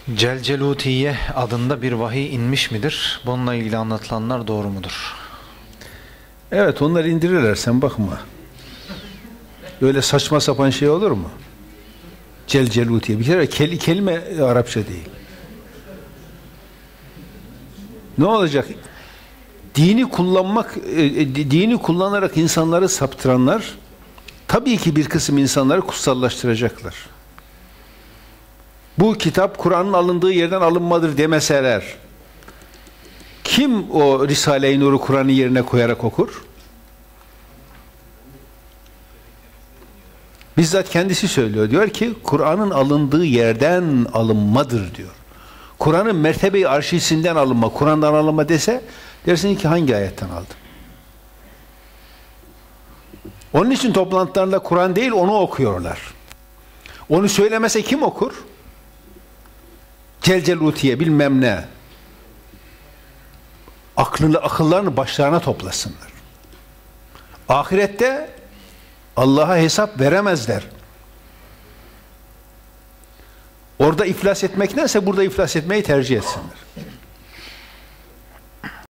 Celcelutiye adında bir vahiy inmiş midir? Bununla ilgili anlatılanlar doğru mudur? Evet, onlar indirirler, sen bakma. Böyle saçma sapan şey olur mu? Celcelutiye. Bir kere kelime Arapça değil. Ne olacak? Dini kullanarak insanları saptıranlar tabii ki bir kısım insanları kutsallaştıracaklar. Bu kitap Kur'an'ın alındığı yerden alınmadır demeseler, kim o Risale-i Nur'u Kur'an'ın yerine koyarak okur? Bizzat kendisi söylüyor. Diyor ki Kur'an'ın alındığı yerden alınmadır diyor. Kur'an'ın mertebe-i arşisinden alınma, Kur'an'dan alınma dese dersin ki hangi ayetten aldım? Onun için toplantılarında Kur'an değil onu okuyorlar. Onu söylemese kim okur? Celcelutiye bilmem ne. Akıllarını başlarına toplasınlar. Ahirette Allah'a hesap veremezler. Orada iflas etmektense burada iflas etmeyi tercih etsinler.